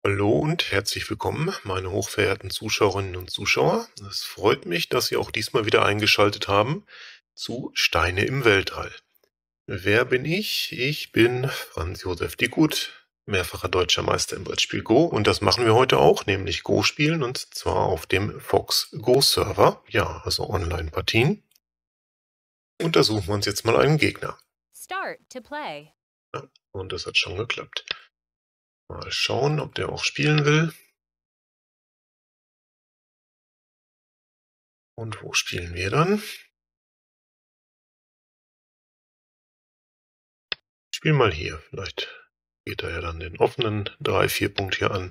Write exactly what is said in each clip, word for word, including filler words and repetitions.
Hallo und herzlich willkommen, meine hochverehrten Zuschauerinnen und Zuschauer. Es freut mich, dass Sie auch diesmal wieder eingeschaltet haben zu Steine im Weltall. Wer bin ich? Ich bin Franz Josef Dickhut, mehrfacher deutscher Meister im Brettspiel Go, und das machen wir heute auch, nämlich Go spielen, und zwar auf dem Fox Go Server, ja, also Online-Partien. Und da suchen wir uns jetzt mal einen Gegner. Start to play. Ja, und das hat schon geklappt. Mal schauen, ob der auch spielen will. Und wo spielen wir dann? Ich spiele mal hier. Vielleicht geht er ja dann den offenen drei vier Punkt hier an.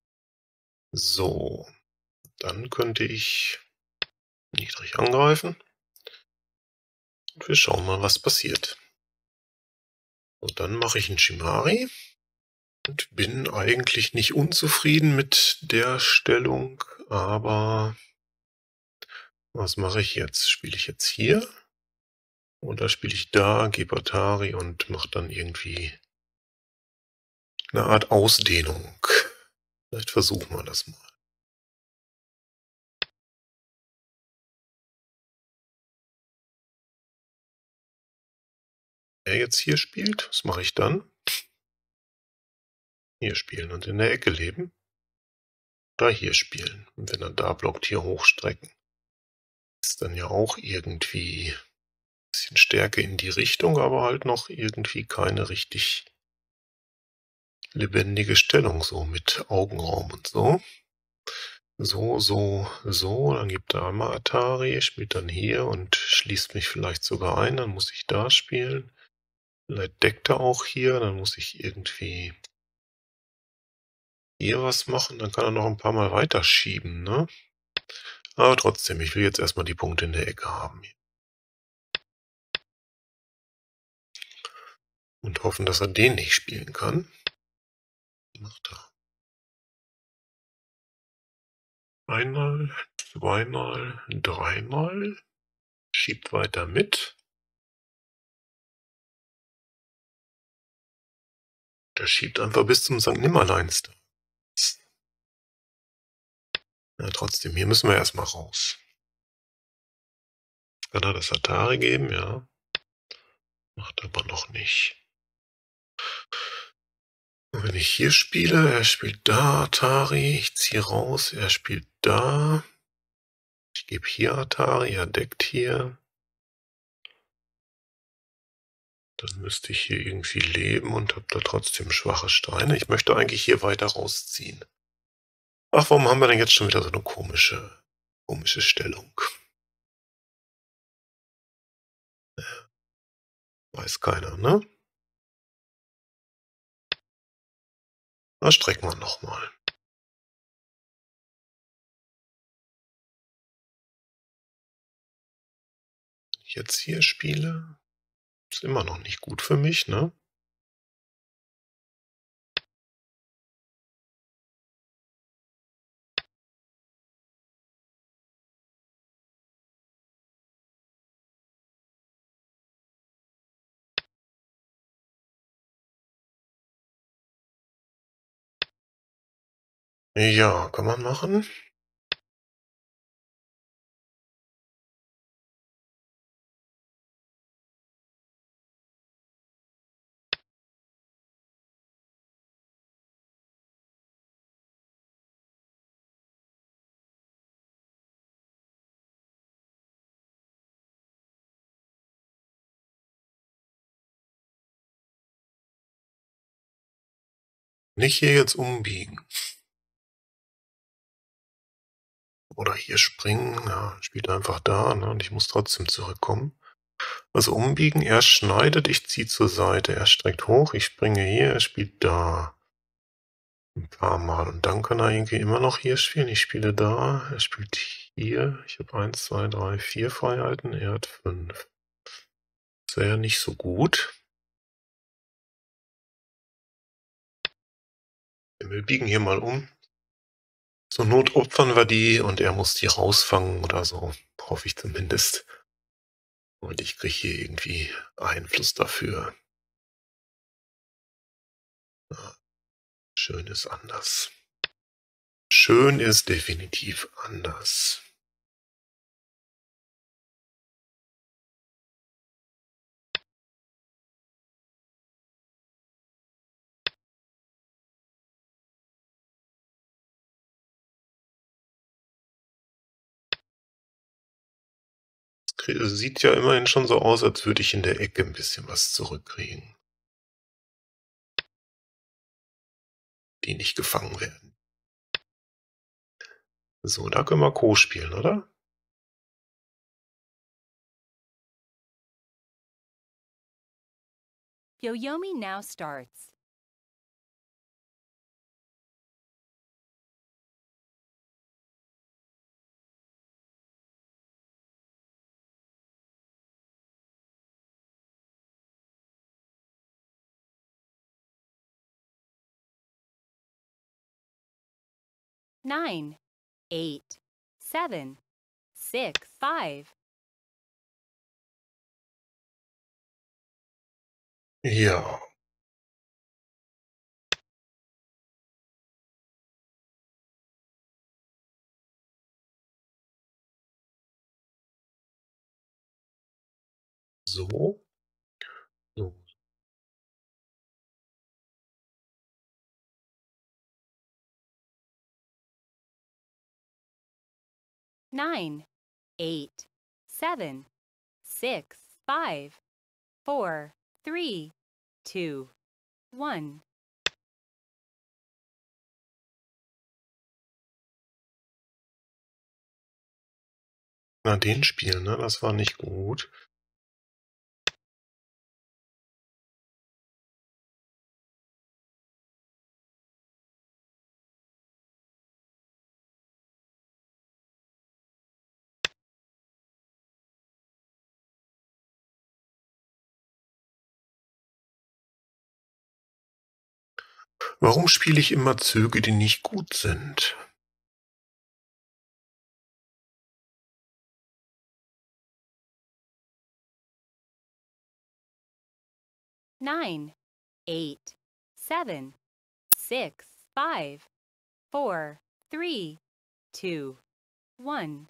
So, dann könnte ich niedrig angreifen. Und wir schauen mal, was passiert. Und dann mache ich einen Chimari und bin eigentlich nicht unzufrieden mit der Stellung, aber was mache ich jetzt? Spiele ich jetzt hier? Oder spiele ich da, gebe Atari und mache dann irgendwie eine Art Ausdehnung? Vielleicht versuchen wir das mal. Wer jetzt hier spielt, was mache ich dann? Hier spielen und in der Ecke leben. Oder hier spielen. Und wenn er da blockt, hier hochstrecken. Ist dann ja auch irgendwie ein bisschen Stärke in die Richtung, aber halt noch irgendwie keine richtig lebendige Stellung, so mit Augenraum und so. So, so, so, dann gibt er einmal Atari, spielt dann hier und schließt mich vielleicht sogar ein, dann muss ich da spielen. Vielleicht deckt er auch hier, dann muss ich irgendwie hier was machen, dann kann er noch ein paar Mal weiterschieben, ne? Aber trotzdem, ich will jetzt erstmal die Punkte in der Ecke haben. Und hoffen, dass er den nicht spielen kann. Macht er. Einmal, zweimal, dreimal. Schiebt weiter mit. Der schiebt einfach bis zum Sankt Nimmerleins. Ja, trotzdem, hier müssen wir erstmal raus. Kann er das Atari geben? Ja. Macht aber noch nicht. Und wenn ich hier spiele, er spielt da Atari, ich ziehe raus, er spielt da. Ich gebe hier Atari, er deckt hier. Dann müsste ich hier irgendwie leben und habe da trotzdem schwache Steine. Ich möchte eigentlich hier weiter rausziehen. Ach, warum haben wir denn jetzt schon wieder so eine komische, komische Stellung? Weiß keiner, ne? Na, strecken wir noch mal. Wenn ich jetzt hier spiele, ist immer noch nicht gut für mich, ne? Ja, kann man machen. Nicht hier jetzt umbiegen. Oder hier springen, ja, spielt einfach da, ne, und ich muss trotzdem zurückkommen. Also umbiegen, er schneidet, ich ziehe zur Seite, er streckt hoch, ich springe hier, er spielt da. Ein paar Mal und dann kann er irgendwie immer noch hier spielen. Ich spiele da, er spielt hier. Ich habe eins, zwei, drei, vier Freiheiten, er hat fünf. Das wäre ja nicht so gut. Wir biegen hier mal um. Zur Not opfern wir die und er muss die rausfangen oder so, hoffe ich zumindest. Und ich kriege hier irgendwie Einfluss dafür. Ja, schön ist anders. Schön ist definitiv anders. Es sieht ja immerhin schon so aus, als würde ich in der Ecke ein bisschen was zurückkriegen. Die nicht gefangen werden. So, da können wir Ko spielen, oder? Yoyomi now starts. Nine, eight, seven, six, five. Ja. So. So. Nine, eight, seven, six, five, four, three, two, one. Na, den spielen, ne? Das war nicht gut. Warum spiele ich immer Züge, die nicht gut sind? Nine, eight, seven, six, five, four, three, two, one.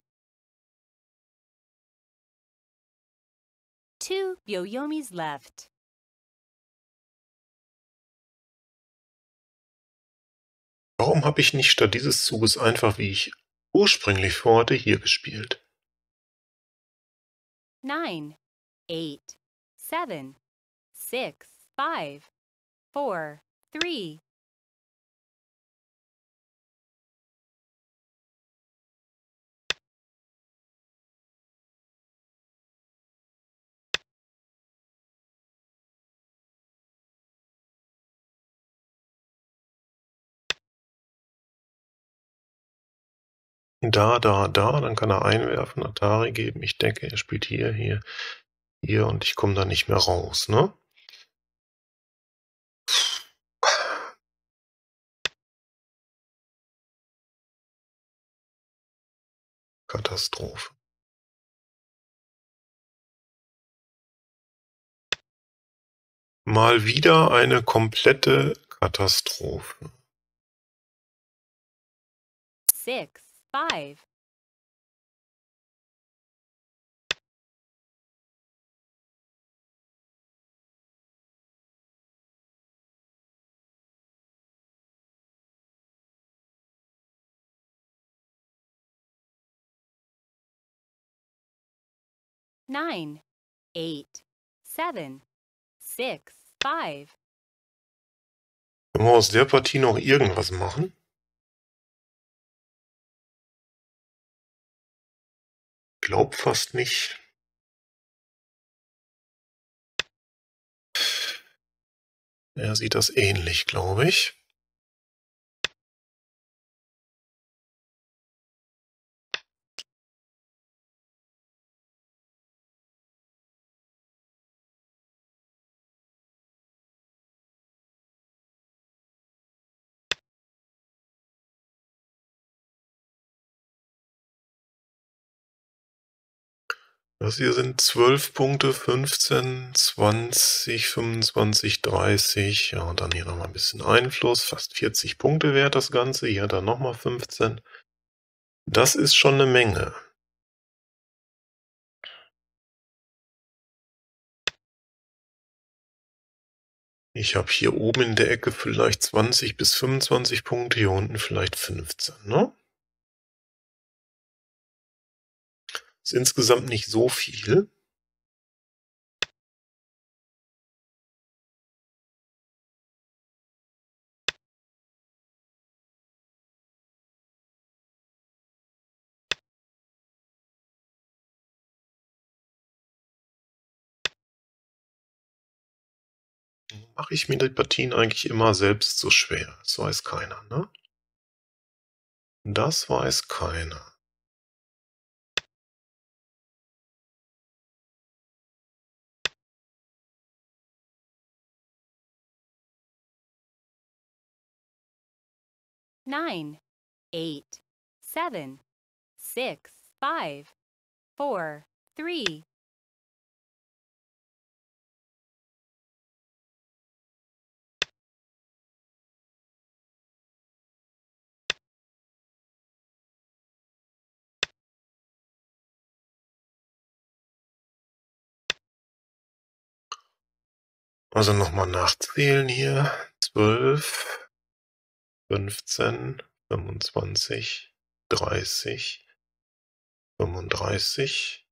Two Yoyomis left. Warum habe ich nicht statt dieses Zuges einfach, wie ich ursprünglich vorhatte, hier gespielt? Nine, eight, seven, six, five, four, three. Da, da, da, dann kann er einwerfen, Atari geben. Ich denke, er spielt hier, hier, hier und ich komme da nicht mehr raus, ne? Katastrophe. Mal wieder eine komplette Katastrophe. Six, five. Nine, eight, seven, six, five. Können wir aus der Partie noch irgendwas machen? Glaub fast nicht. Er sieht das ähnlich, glaube ich. Das hier sind zwölf Punkte, fünfzehn, zwanzig, fünfundzwanzig, dreißig. Ja, und dann hier nochmal ein bisschen Einfluss. Fast vierzig Punkte wert das Ganze. Hier dann nochmal fünfzehn. Das ist schon eine Menge. Ich habe hier oben in der Ecke vielleicht zwanzig bis fünfundzwanzig Punkte, hier unten vielleicht fünfzehn, ne? Ist insgesamt nicht so viel. Mache ich mir die Partien eigentlich immer selbst so schwer? Das weiß keiner, ne? Das weiß keiner. Nine, eight, seven, six, five, four, three. Also nochmal nachzählen hier. zwölf, fünfzehn, fünfundzwanzig, dreißig, fünfunddreißig.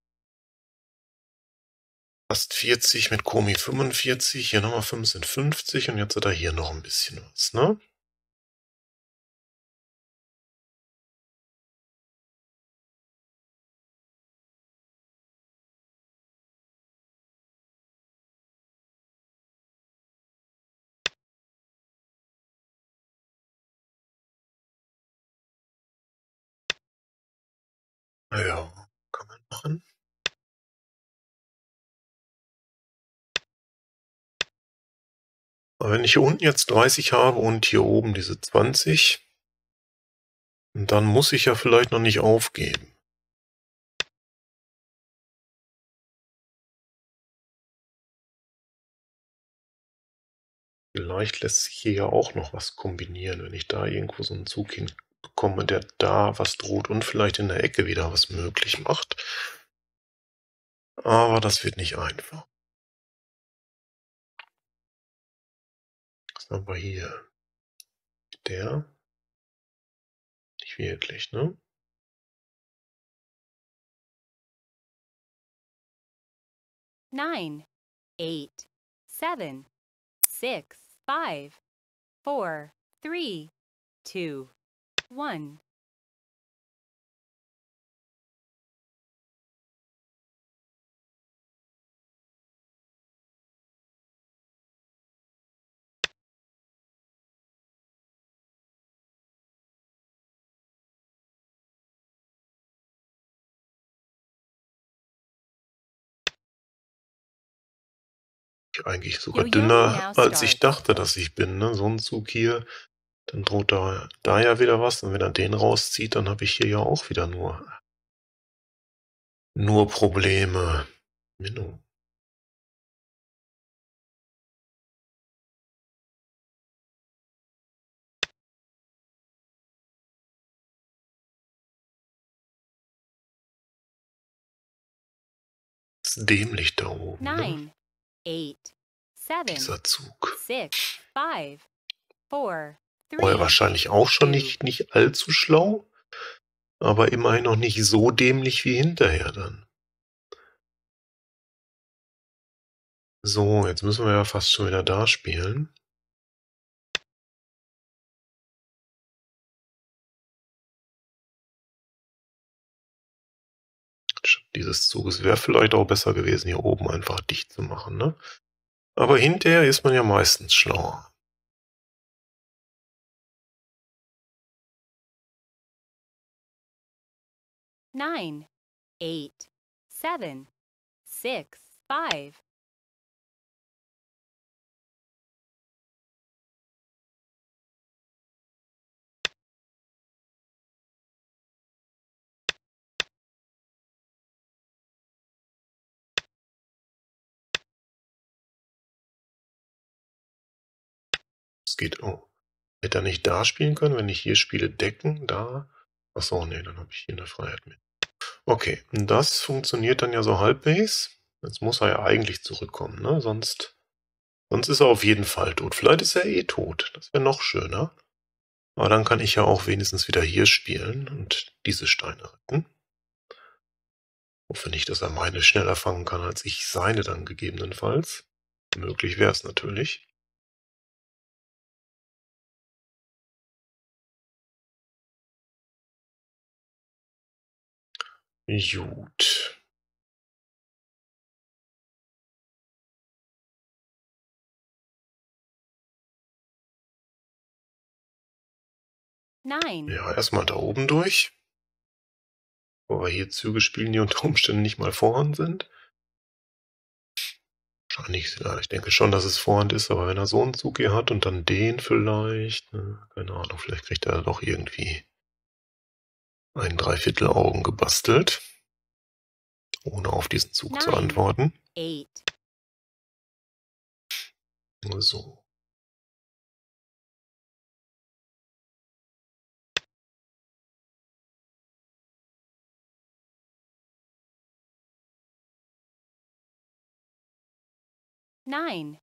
Fast vierzig mit Komi fünfundvierzig. Hier nochmal fünf sind fünfzig und jetzt hat er hier noch ein bisschen was, ne? Ja, kann man machen. Aber wenn ich hier unten jetzt dreißig habe und hier oben diese zwanzig, dann muss ich ja vielleicht noch nicht aufgeben. Vielleicht lässt sich hier ja auch noch was kombinieren, wenn ich da irgendwo so einen Zug hinbekomme, der da was droht und vielleicht in der Ecke wieder was möglich macht. Aber das wird nicht einfach. Was haben wir hier? Der? Nicht wirklich, ne? Nine, eight, seven, six, five, four, three, two, one. Eigentlich sogar Yo-yoing dünner, now als ich starts. dachte, dass ich bin, ne? So ein Zug hier, dann droht da, da ja wieder was. Und wenn er den rauszieht, dann habe ich hier ja auch wieder nur, nur Probleme. Minno. Das ist dämlich da oben, ne? Nine, eight, seven, Dieser Zug. six, five, four, Vorher three, wahrscheinlich auch schon two. nicht, nicht allzu schlau, aber immerhin noch nicht so dämlich wie hinterher dann. So, jetzt müssen wir ja fast schon wieder da spielen. Statt dieses Zuges wäre vielleicht auch besser gewesen, hier oben einfach dicht zu machen, ne? Aber hinterher ist man ja meistens schlauer. Nine, eight, seven, six, five, Es geht, oh. Hätte er nicht da spielen können, wenn ich hier spiele, decken, da. Achso, nee, dann habe ich hier eine Freiheit mit. Okay, das funktioniert dann ja so halbwegs. Jetzt muss er ja eigentlich zurückkommen, ne? Sonst, sonst ist er auf jeden Fall tot. Vielleicht ist er eh tot. Das wäre noch schöner. Aber dann kann ich ja auch wenigstens wieder hier spielen und diese Steine retten. Hoffe nicht, dass er meine schneller fangen kann, als ich seine dann gegebenenfalls. Möglich wäre es natürlich. Gut. nine, Ja, erstmal da oben durch. Wo wir hier Züge spielen, die unter Umständen nicht mal Vorhand sind. Wahrscheinlich, ja, ich denke schon, dass es Vorhand ist, aber wenn er so einen Zug hier hat und dann den vielleicht, ne, keine Ahnung, vielleicht kriegt er doch irgendwie ein Dreiviertel-Augen gebastelt, ohne auf diesen Zug zu Nein. antworten. eight, So. nine,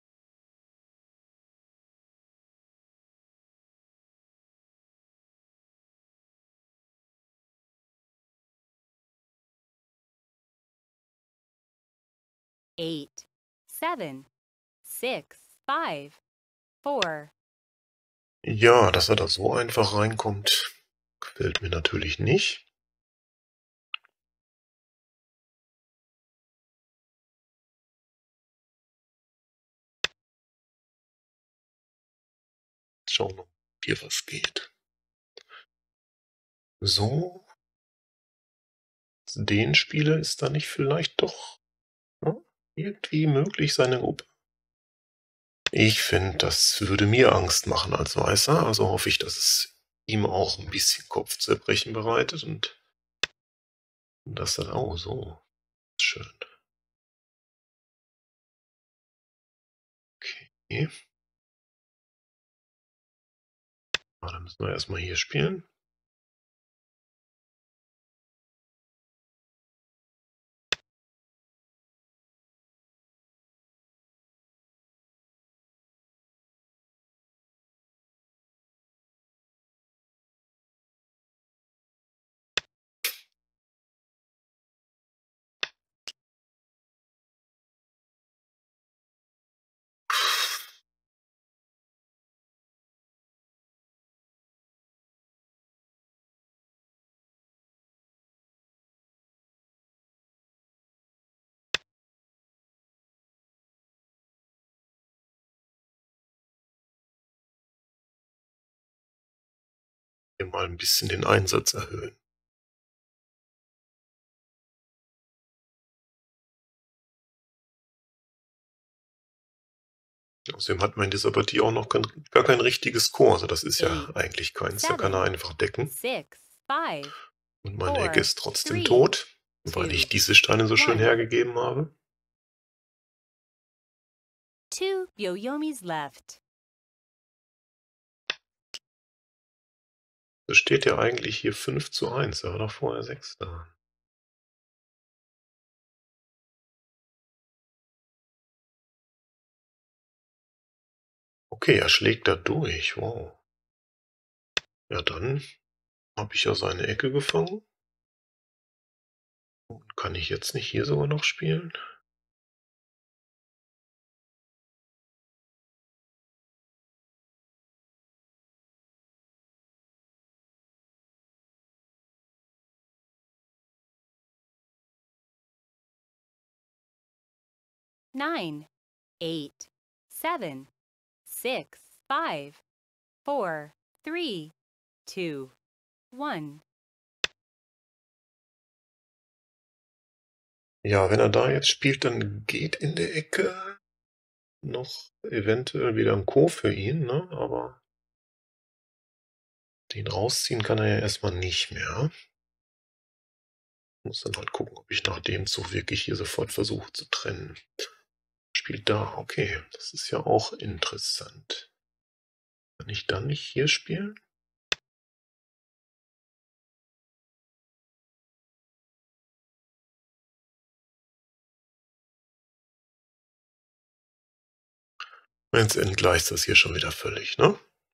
eight, seven, six, five, four, Ja, dass er da so einfach reinkommt, gefällt mir natürlich nicht. Schauen wir mal, ob hier was geht. So. Den Spieler ist da nicht vielleicht doch, ne, irgendwie möglich, seine Gruppe. Ich finde, das würde mir Angst machen als Weißer, also hoffe ich, dass es ihm auch ein bisschen Kopfzerbrechen bereitet und dass er, oh, so, schön. Okay. Ah, dann müssen wir erstmal hier spielen. Hier mal ein bisschen den Einsatz erhöhen. Außerdem hat man in dieser Partie auch noch kein, gar kein richtiges Chor, also das ist ja eight, eigentlich keins, da kann er seven, einfach decken. six, five, Und meine Ecke four, ist trotzdem three, tot, weil two, ich diese Steine so schön one. hergegeben habe. two Yoyomis left. Da steht ja eigentlich hier fünf zu eins, er war doch vorher sechs da. Okay, er schlägt da durch, wow. Ja, dann habe ich ja seine Ecke gefangen. Und kann ich jetzt nicht hier sogar noch spielen? nine, eight, seven, six, five, four, three, two, one. Ja, wenn er da jetzt spielt, dann geht in der Ecke noch eventuell wieder ein Ko für ihn, ne? Aber den rausziehen kann er ja erstmal nicht mehr. Muss dann halt gucken, ob ich nach dem Zug wirklich hier sofort versuche zu trennen. Spielt da, okay, das ist ja auch interessant. Kann ich dann nicht hier spielen? Jetzt entgleist das hier schon wieder völlig, ne?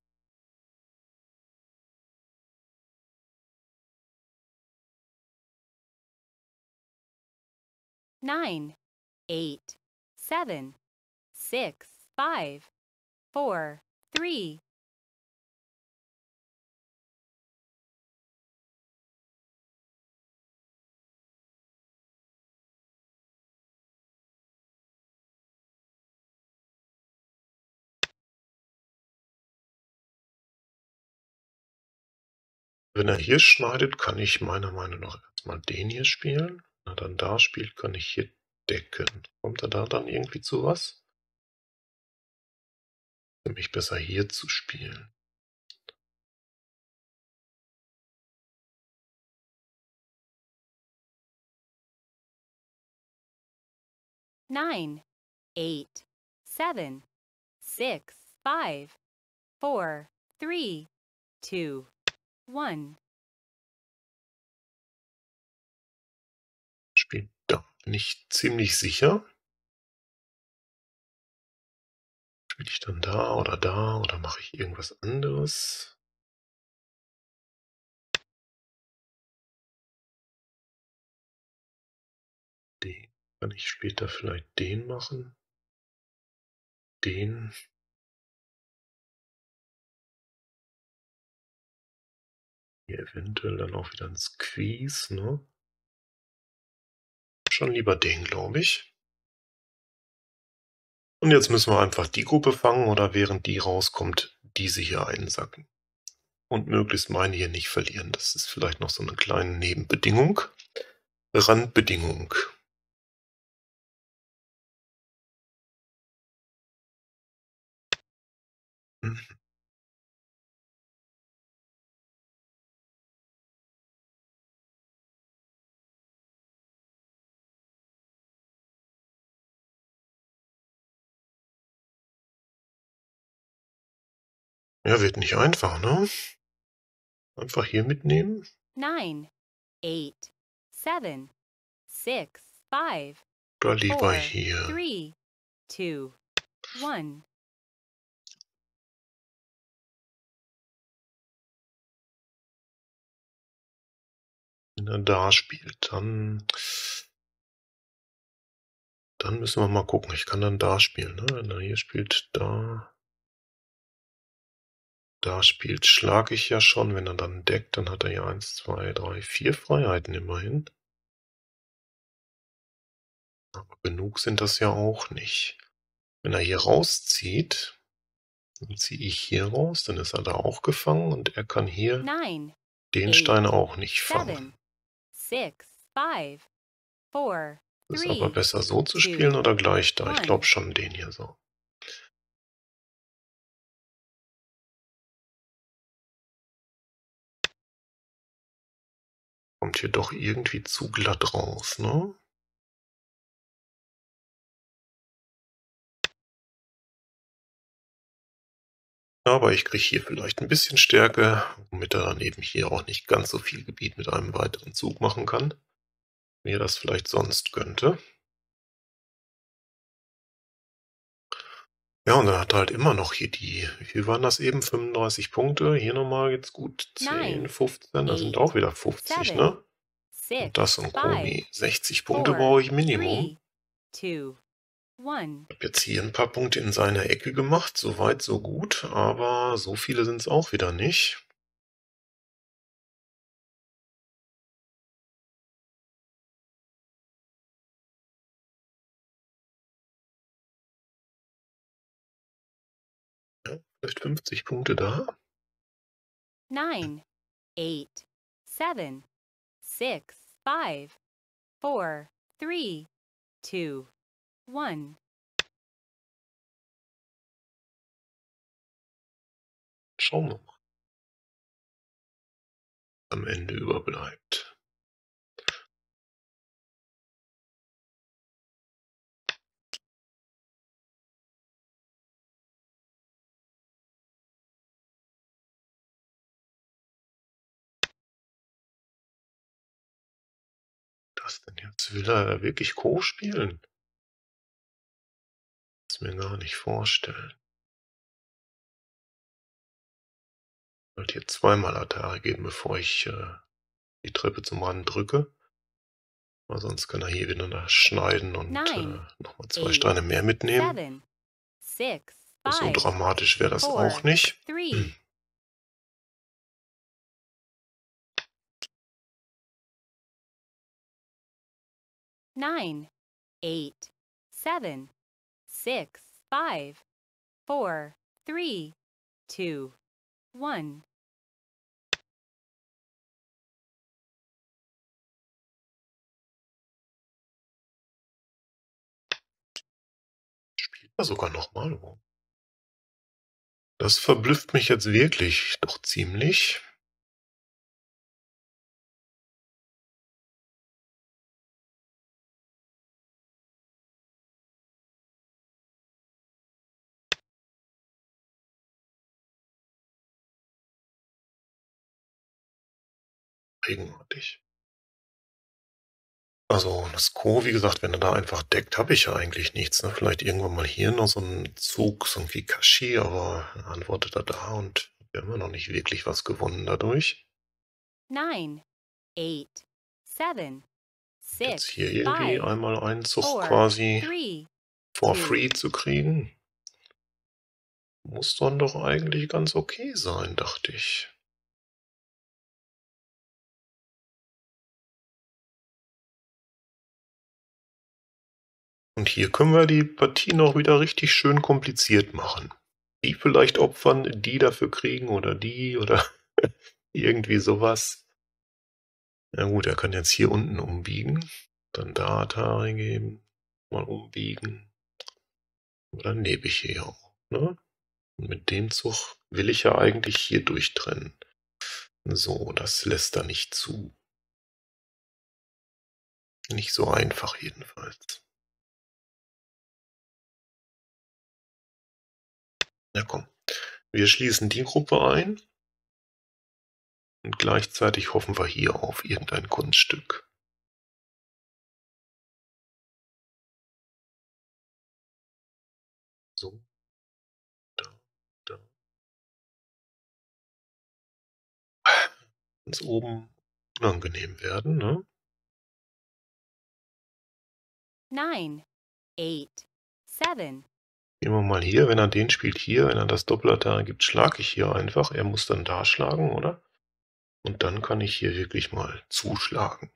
Nine, eight, seven, six, five, four, three. Wenn er hier schneidet, kann ich meiner Meinung nach erstmal den hier spielen. Wenn er dann da spielt, kann ich hier decken. Kommt er da dann irgendwie zu was? Für mich besser hier zu spielen. Nine, eight, seven, six, five, four, three, two, one. Spielt da. Bin ich ziemlich sicher. Spiele ich dann da oder da oder mache ich irgendwas anderes? Den. Kann ich später vielleicht den machen? Den. Hier eventuell dann auch wieder ein Squeeze, ne? Schon lieber den, glaube ich. Und jetzt müssen wir einfach die Gruppe fangen oder während die rauskommt, diese hier einsacken. Und möglichst meine hier nicht verlieren. Das ist vielleicht noch so eine kleine Nebenbedingung. Randbedingung. Mhm. Ja, wird nicht einfach, ne? Einfach hier mitnehmen. Nine, eight, seven, six, five, Oder lieber four, hier. three, two, one. Wenn er da spielt, dann dann müssen wir mal gucken. Ich kann dann da spielen, ne? Wenn er hier spielt, da da spielt, schlage ich ja schon. Wenn er dann deckt, dann hat er ja eins, zwei, drei, vier Freiheiten immerhin. Aber genug sind das ja auch nicht. Wenn er hier rauszieht, dann ziehe ich hier raus, dann ist er da auch gefangen und er kann hier Nine, den Stein eight, auch nicht seven, fangen. six, five, four, Ist aber three, besser so zu spielen two, oder gleich da? Ich glaube one. schon den hier so. Kommt hier doch irgendwie zu glatt raus, ne? Aber ich kriege hier vielleicht ein bisschen Stärke, womit er dann eben hier auch nicht ganz so viel Gebiet mit einem weiteren Zug machen kann, wie er das vielleicht sonst könnte. Ja, und dann hat er halt immer noch hier die, wie viel waren das eben? fünfunddreißig Punkte. Hier nochmal jetzt gut zehn, Nine, fünfzehn, das sind auch eight, wieder fünfzig, seven, ne? Und das six, und five, Komi. sechzig Punkte four, brauche ich Minimum. three, two, one. Ich habe jetzt hier ein paar Punkte in seiner Ecke gemacht, so weit, so gut, aber so viele sind es auch wieder nicht. Ja, vielleicht fünfzig Punkte da. Nine, eight, seven, six, five, four, three, two, one. Schauen wir mal, was am Ende überbleibt. das denn jetzt? Will er da wirklich Co spielen? Das mir gar nicht vorstellen. Ich wollte hier zweimal Atari geben, bevor ich äh, die Treppe zum Rand drücke. Weil sonst kann er hier wieder da schneiden und äh, nine, nochmal zwei eight, Steine mehr mitnehmen. seven, six, So five, dramatisch wäre das auch four, nicht. three, nine, eight, seven, six, five, four, three, two, one. Spielt er sogar nochmal. Das verblüfft mich jetzt wirklich doch ziemlich. Eigenartig. Also das Co, wie gesagt, wenn er da einfach deckt, habe ich ja eigentlich nichts. Ne? Vielleicht irgendwann mal hier noch so ein Zug, so irgendwie Kashi, aber dann antwortet er da und wir haben ja noch nicht wirklich was gewonnen dadurch. Nine, eight, seven, Jetzt six, hier irgendwie five, einmal einen Zug four, quasi three, for two. free zu kriegen. Muss dann doch eigentlich ganz okay sein, dachte ich. Und hier können wir die Partie noch wieder richtig schön kompliziert machen. Die vielleicht opfern, die dafür kriegen oder die oder irgendwie sowas. Na gut, er kann jetzt hier unten umbiegen, dann da Atari geben, mal umbiegen. Und dann lebe ich hier auch. Ne? Und mit dem Zug will ich ja eigentlich hier durchtrennen. So, das lässt er nicht zu. Nicht so einfach jedenfalls. Na komm, wir schließen die Gruppe ein und gleichzeitig hoffen wir hier auf irgendein Kunststück. So, da, da. Ganz oben unangenehm werden, ne? Nine, eight, seven, Gehen wir mal hier, wenn er den spielt hier, wenn er das Doppelatari gibt, schlage ich hier einfach. Er muss dann da schlagen, oder? Und dann kann ich hier wirklich mal zuschlagen.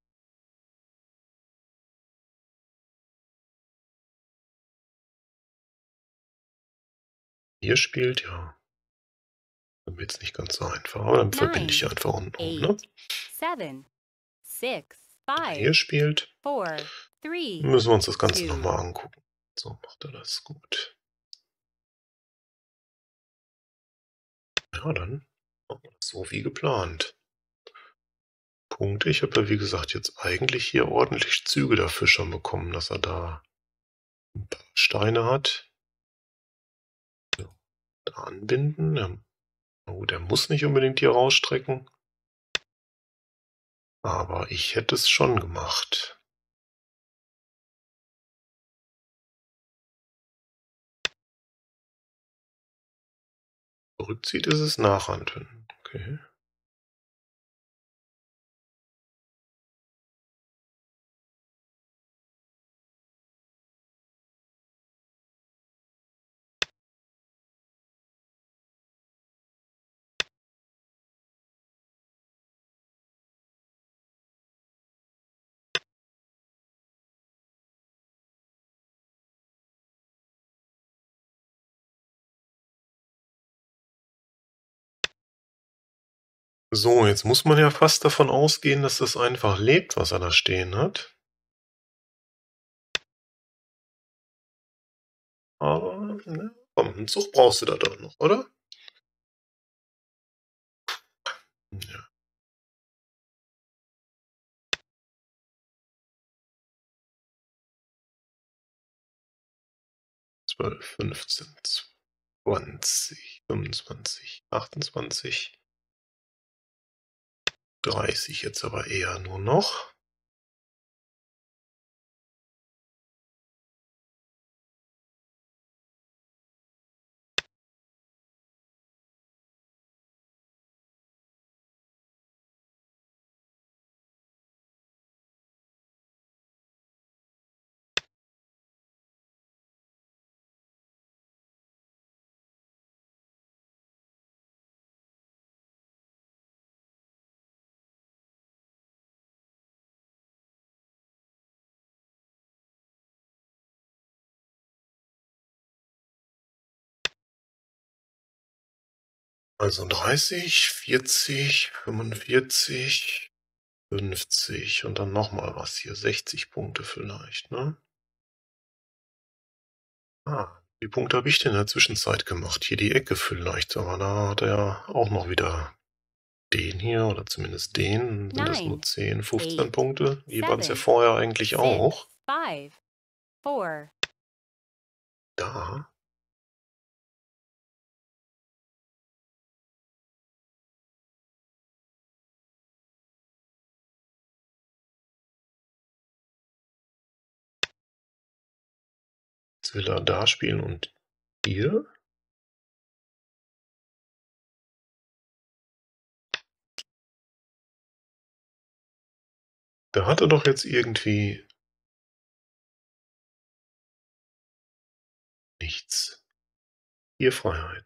Hier spielt, ja. Dann wird es nicht ganz so einfach, aber dann verbinde ich nine, einfach unten, ne? eight, seven, six, Wenn er five, hier spielt, four, three, müssen wir uns das Ganze two. nochmal angucken. So macht er das gut. Ja, dann machen wir das so wie geplant. Punkte. Ich habe ja, wie gesagt, jetzt eigentlich hier ordentlich Züge dafür schon bekommen, dass er da ein paar Steine hat. Ja, da anbinden. Ja, na gut, er muss nicht unbedingt hier rausstrecken. Aber ich hätte es schon gemacht. Zurückzieht ist es nachhandeln. Okay. So, jetzt muss man ja fast davon ausgehen, dass das einfach lebt, was er da stehen hat. Aber, ne, komm, 'n Zug brauchst du da doch noch, oder? Ja. zwölf, fünfzehn, zwanzig, fünfundzwanzig, achtundzwanzig, dreißig jetzt aber eher nur noch. Also dreißig, vierzig, fünfundvierzig, fünfzig und dann noch mal was hier, sechzig Punkte vielleicht, ne? Ah, wie Punkte habe ich denn in der Zwischenzeit gemacht? Hier die Ecke vielleicht, aber da hat er ja auch noch wieder den hier oder zumindest den. Sind das nur nine, zehn, fünfzehn eight, Punkte? Die waren es ja seven, vorher eigentlich six, auch. five, four, Da. Jetzt will er da spielen und hier. Da hat er doch jetzt irgendwie nichts. Hier Freiheit.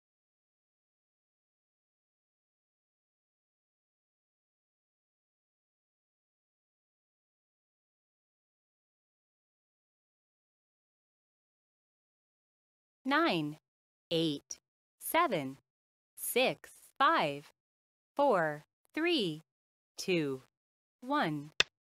nine, eight, seven, six, five, four, three, two, one.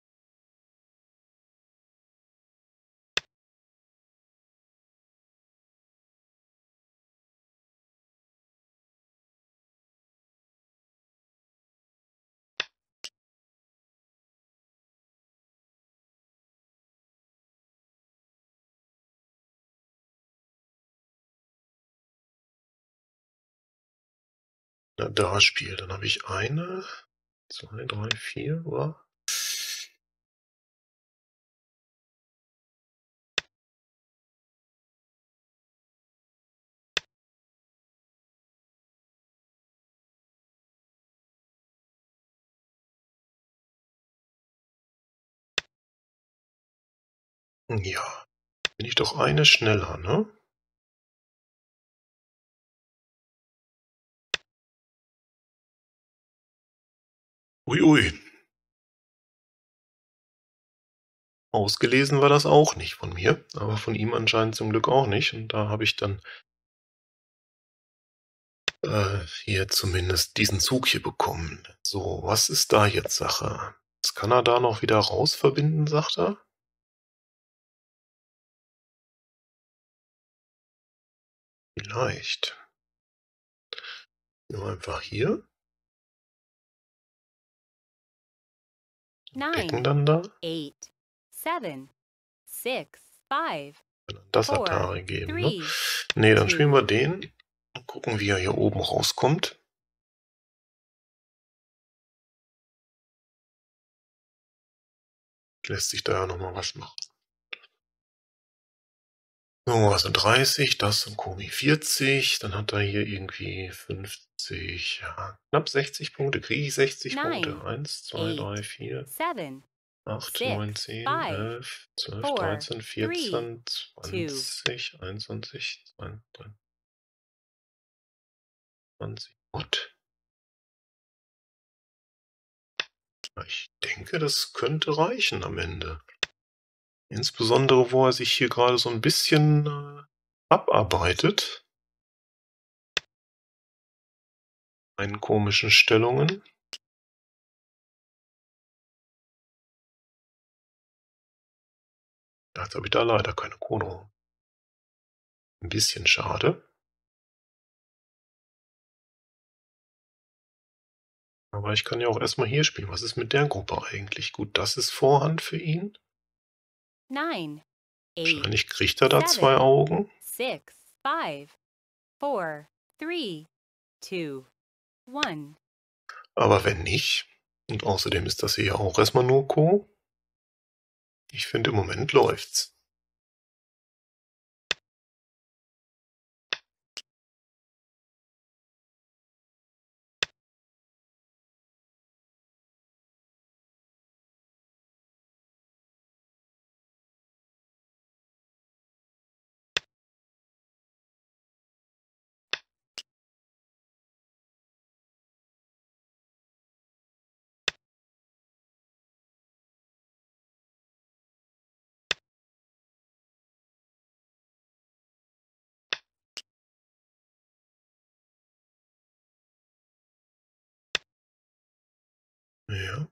Na, da spielt. Dann habe ich eine, zwei, drei, vier, oder? Ja, bin ich doch eine schneller, ne? Ui, ui. Ausgelesen war das auch nicht von mir, aber von ihm anscheinend zum Glück auch nicht. Und da habe ich dann äh, hier zumindest diesen Zug hier bekommen. So, was ist da jetzt Sache? Jetzt kann er da noch wieder raus verbinden, sagt er? Vielleicht. Nur einfach hier. Decken nine, dann da. eight, seven, six, five, Kann dann das four, Atari geben, ne? three, Ne, dann spielen two. wir den und gucken, wie er hier oben rauskommt. Lässt sich da ja noch mal was machen. So, also dreißig, das und Komi vierzig, dann hat er hier irgendwie fünfzig, ja, knapp sechzig Punkte. Kriege ich sechzig Punkte? nine, eins, zwei, drei, eight, vier, seven, acht, neun, six, zehn, five, elf, zwölf, four, dreizehn, three, vierzehn, two. zwanzig, einundzwanzig, zweiundzwanzig. Gott. Ich denke, das könnte reichen am Ende. Insbesondere, wo er sich hier gerade so ein bisschen äh, abarbeitet. In komischen Stellungen. Jetzt habe ich da leider keine Krone. Ein bisschen schade. Aber ich kann ja auch erst mal hier spielen. Was ist mit der Gruppe eigentlich? Gut, das ist Vorhand für ihn. nine, eight, Wahrscheinlich kriegt er da zwei seven, Augen. six, five, four, three, two, one. Aber wenn nicht, und außerdem ist das hier ja auch erst mal nur Co. Ich finde, im Moment läuft's. Ja.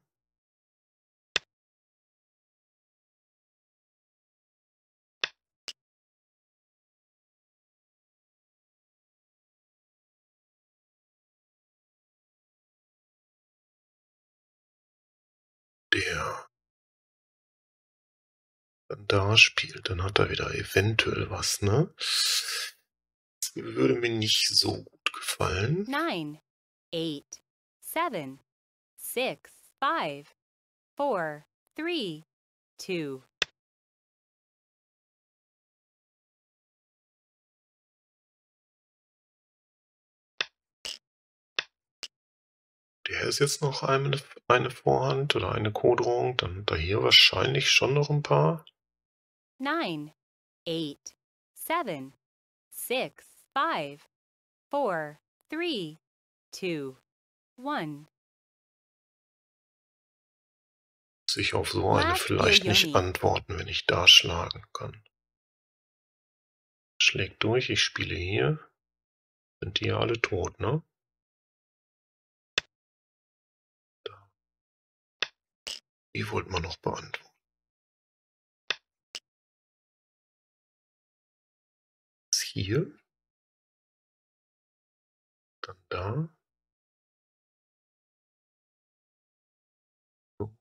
Der dann da spielt, dann hat er wieder eventuell was, ne? Das würde mir nicht so gut gefallen. Nine, eight, seven, six, five, four, three, two. Der ist jetzt noch eine eine Vorhand oder eine Co-Drohung, dann hat er hier wahrscheinlich schon noch ein paar. Nine, eight, seven, six, five, four, three, two, one. Muss ich auf so eine Last vielleicht nicht Yoyomi. antworten, wenn ich da schlagen kann. Schlägt durch, ich spiele hier. Sind die ja alle tot, ne? Da. Die wollten wir noch beantworten. Ist hier. Dann da. So.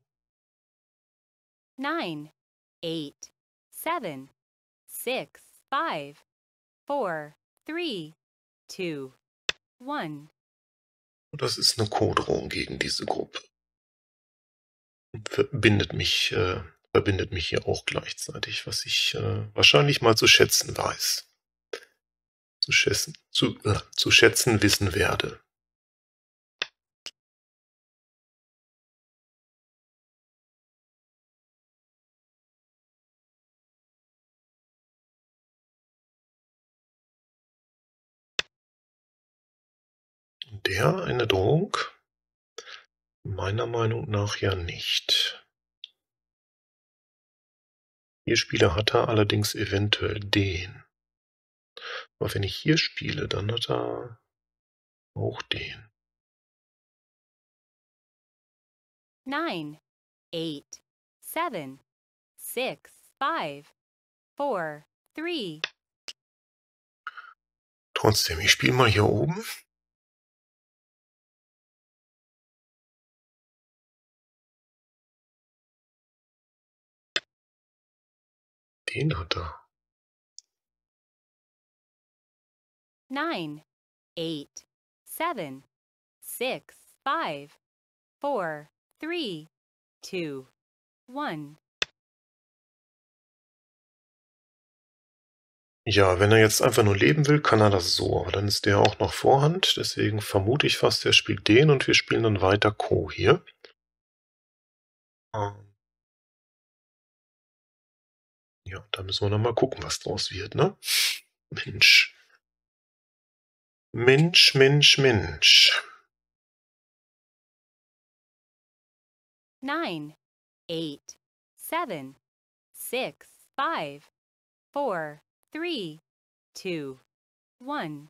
Nine, eight, seven, six, five, four, three, two, one. Das ist eine Co-Drohung gegen diese Gruppe. Verbindet mich, äh, verbindet mich hier auch gleichzeitig, was ich äh, wahrscheinlich mal zu schätzen weiß. Zu schätzen, zu, äh, zu schätzen wissen werde. Der eine Drohung? Meiner Meinung nach ja nicht. Hier Spieler hat er allerdings eventuell den. Aber wenn ich hier spiele, dann hat er auch den. Nine, eight, seven, six, five, four, three. Trotzdem, ich spiele mal hier oben. Den hat er. Nine, eight, seven, six, five, four, three, two, one. Ja, wenn er jetzt einfach nur leben will, kann er das so. Aber dann ist der auch noch Vorhand. Deswegen vermute ich fast, er spielt den und wir spielen dann weiter Co. hier. Ähm, ja, da müssen wir dann mal gucken, was draus wird, ne? Mensch. Mensch, Mensch, Mensch. Nine, eight, seven, six, five, four, three, two, one.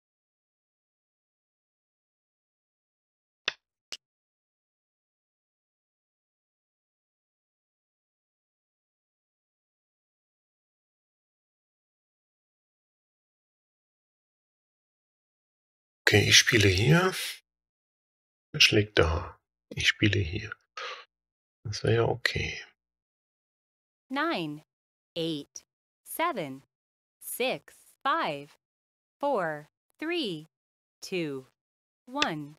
Okay, ich spiele hier. Er schlägt da. Ich spiele hier. Das wäre ja okay. Nine, eight, seven, six, five, four, three, two, one.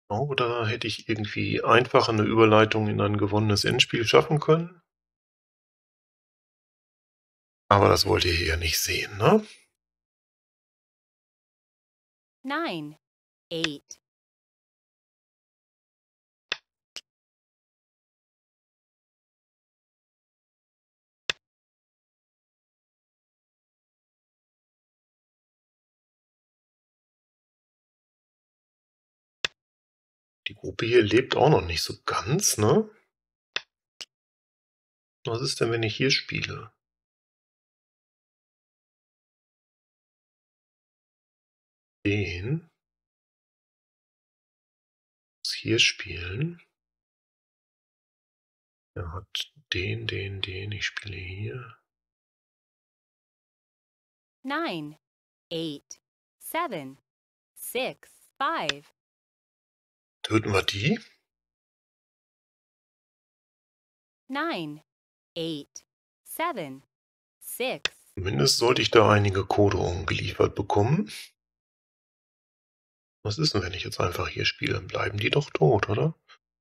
Oh, da hätte ich irgendwie einfach eine Überleitung in ein gewonnenes Endspiel schaffen können. Aber das wollt ihr hier ja nicht sehen, ne? nine, eight, Die Gruppe hier lebt auch noch nicht so ganz, ne? Was ist denn, wenn ich hier spiele? Den. Muss hier spielen. Er hat den, den, den. Ich spiele hier. nine, eight, seven, six, five, Töten wir die? nine, eight, seven, six, Zumindest sollte ich da einige Codierungen geliefert bekommen. Was ist denn, wenn ich jetzt einfach hier spiele? Dann bleiben die doch tot, oder?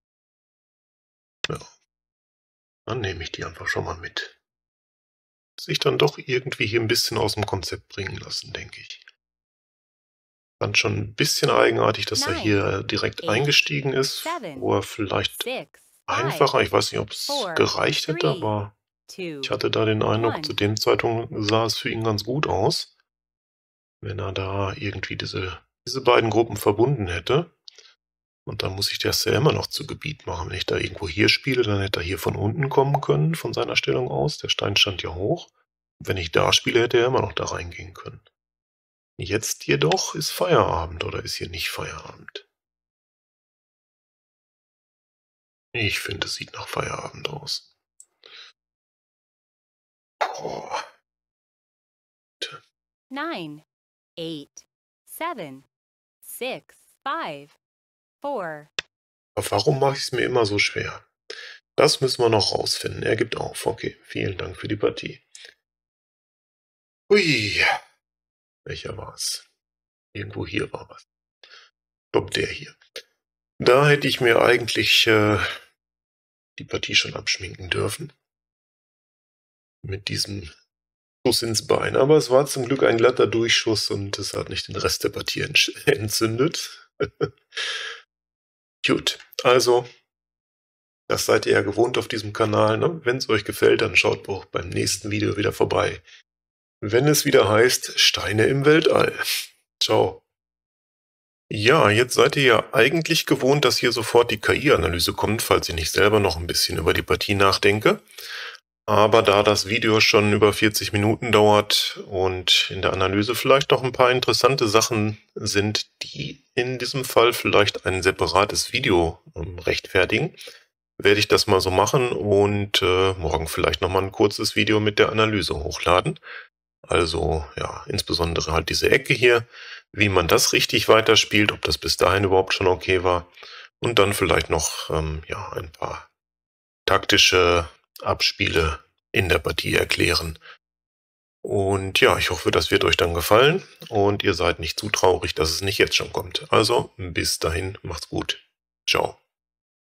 Ja. Dann nehme ich die einfach schon mal mit. Sich dann doch irgendwie hier ein bisschen aus dem Konzept bringen lassen, denke ich. Fand schon ein bisschen eigenartig, dass er hier direkt eight, eingestiegen ist, seven, wo er vielleicht six, einfacher, five, ich weiß nicht, ob es four, gereicht hätte, three, aber two, ich hatte da den Eindruck, one. zu dem Zeitpunkt sah es für ihn ganz gut aus, wenn er da irgendwie diese, diese beiden Gruppen verbunden hätte. Und dann muss ich das ja immer noch zu Gebiet machen. Wenn ich da irgendwo hier spiele, dann hätte er hier von unten kommen können, von seiner Stellung aus. Der Stein stand ja hoch. Und wenn ich da spiele, hätte er immer noch da reingehen können. Jetzt jedoch ist Feierabend, oder ist hier nicht Feierabend? Ich finde, es sieht nach Feierabend aus. Boah. nine, eight, seven, six, five, four, Aber warum mache ich es mir immer so schwer? Das müssen wir noch rausfinden. Er gibt auf. Okay, vielen Dank für die Partie. Hui. Welcher war es? Irgendwo hier war was. Ich glaube, der hier. Da hätte ich mir eigentlich äh, die Partie schon abschminken dürfen. Mit diesem Schuss ins Bein. Aber es war zum Glück ein glatter Durchschuss und es hat nicht den Rest der Partie entzündet. Gut, also, das seid ihr ja gewohnt auf diesem Kanal. Ne? Wenn es euch gefällt, dann schaut auch beim nächsten Video wieder vorbei. Wenn es wieder heißt, Steine im Weltall. Ciao. Ja, jetzt seid ihr ja eigentlich gewohnt, dass hier sofort die K I-Analyse kommt, falls ich nicht selber noch ein bisschen über die Partie nachdenke. Aber da das Video schon über vierzig Minuten dauert und in der Analyse vielleicht noch ein paar interessante Sachen sind, die in diesem Fall vielleicht ein separates Video ähm, rechtfertigen, werde ich das mal so machen und äh, morgen vielleicht nochmal ein kurzes Video mit der Analyse hochladen. Also ja, insbesondere halt diese Ecke hier, wie man das richtig weiterspielt, ob das bis dahin überhaupt schon okay war. Und dann vielleicht noch ähm, ja, ein paar taktische Abspiele in der Partie erklären. Und ja, ich hoffe, das wird euch dann gefallen und ihr seid nicht zu traurig, dass es nicht jetzt schon kommt. Also bis dahin, macht's gut. Ciao.